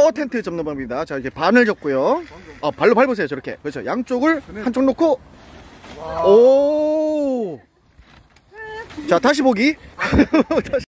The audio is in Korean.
텐트 접는 방법입니다. 자, 이제 반을 접고요. 발로 밟으세요. 저렇게. 그렇죠. 양쪽을 한쪽 놓고. 오. 자, 다시 보기. 다시.